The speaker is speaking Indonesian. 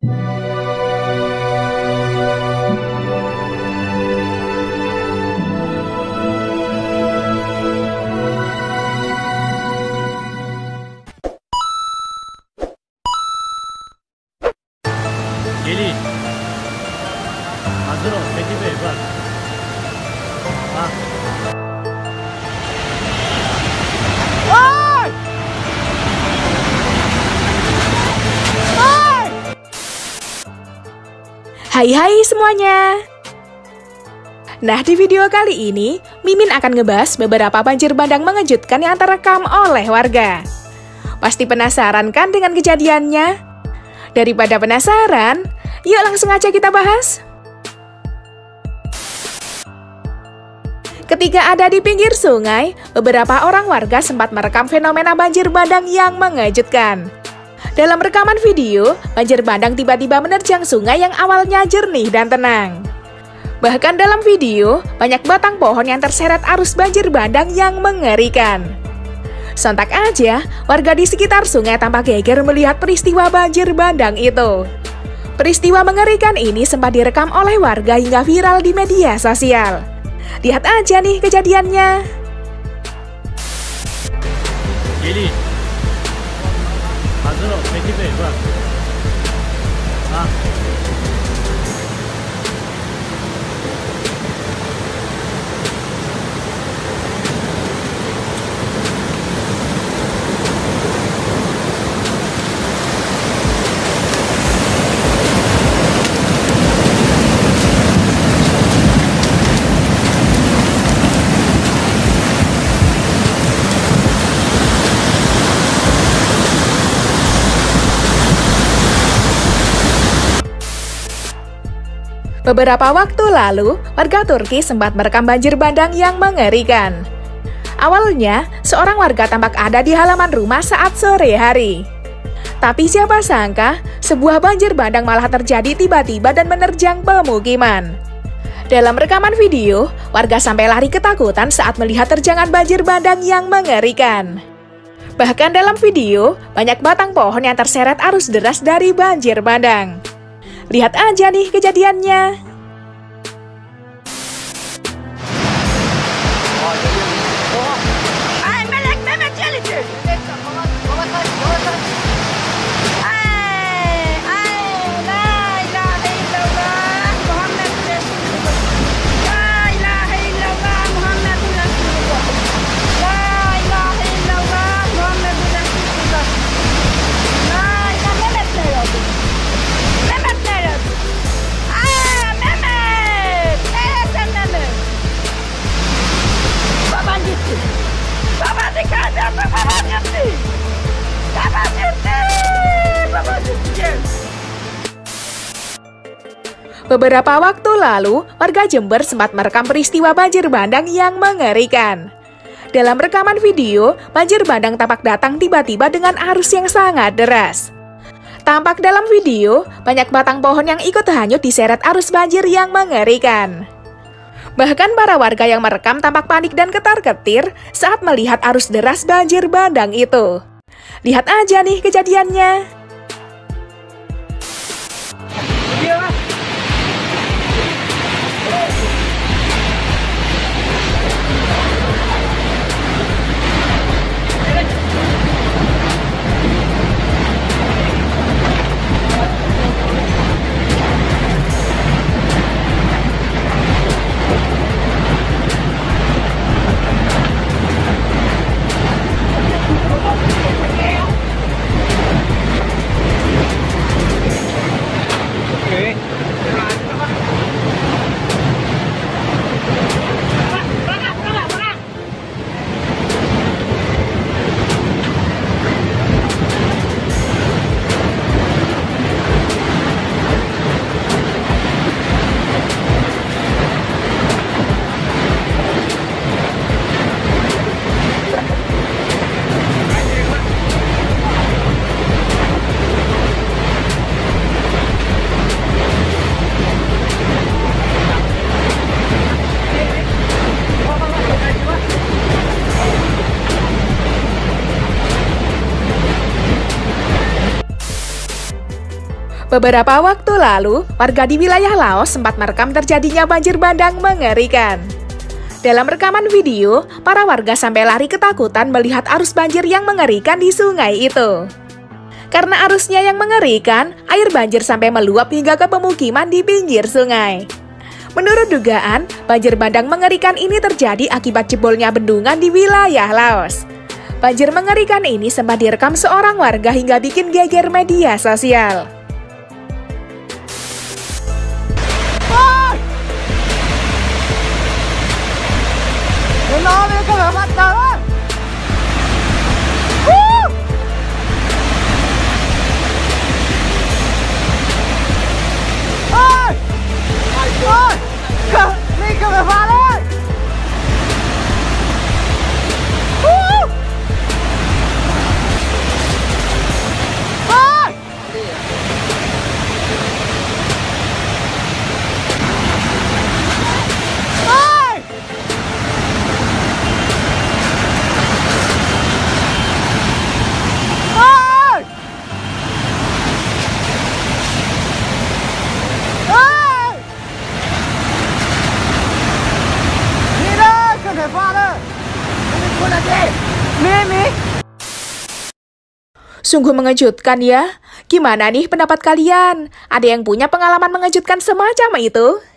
Geli. Hazır ol Fethi Bey bak. Bak. Oi! Oi! Hai semuanya. Nah, di video kali ini, Mimin akan ngebahas beberapa banjir bandang mengejutkan yang terekam oleh warga. Pasti penasaran kan dengan kejadiannya? Daripada penasaran, yuk langsung aja kita bahas. Ketika ada di pinggir sungai, beberapa orang warga sempat merekam fenomena banjir bandang yang mengejutkan. Dalam rekaman video, banjir bandang tiba-tiba menerjang sungai yang awalnya jernih dan tenang. Bahkan dalam video, banyak batang pohon yang terseret arus banjir bandang yang mengerikan. Sontak aja, warga di sekitar sungai tampak geger melihat peristiwa banjir bandang itu. Peristiwa mengerikan ini sempat direkam oleh warga hingga viral di media sosial. Lihat aja nih kejadiannya. Geli. Hazır ol Fethi Bey bak. Bak. Beberapa waktu lalu, warga Turki sempat merekam banjir bandang yang mengerikan. Awalnya, seorang warga tampak ada di halaman rumah saat sore hari. Tapi siapa sangka, sebuah banjir bandang malah terjadi tiba-tiba dan menerjang pemukiman. Dalam rekaman video, warga sampai lari ketakutan saat melihat terjangan banjir bandang yang mengerikan. Bahkan dalam video, banyak batang pohon yang terseret arus deras dari banjir bandang. Lihat aja nih kejadiannya. Beberapa waktu lalu, warga Jember sempat merekam peristiwa banjir bandang yang mengerikan. Dalam rekaman video, banjir bandang tampak datang tiba-tiba dengan arus yang sangat deras. Tampak dalam video, banyak batang pohon yang ikut hanyut diseret arus banjir yang mengerikan. Bahkan para warga yang merekam tampak panik dan ketar-ketir saat melihat arus deras banjir bandang itu. Lihat aja nih kejadiannya. Beberapa waktu lalu, warga di wilayah Laos sempat merekam terjadinya banjir bandang mengerikan. Dalam rekaman video, para warga sampai lari ketakutan melihat arus banjir yang mengerikan di sungai itu. Karena arusnya yang mengerikan, air banjir sampai meluap hingga ke pemukiman di pinggir sungai. Menurut dugaan, banjir bandang mengerikan ini terjadi akibat jebolnya bendungan di wilayah Laos. Banjir mengerikan ini sempat direkam seorang warga hingga bikin geger media sosial. Sungguh mengejutkan ya. Gimana nih pendapat kalian? Ada yang punya pengalaman mengejutkan semacam itu?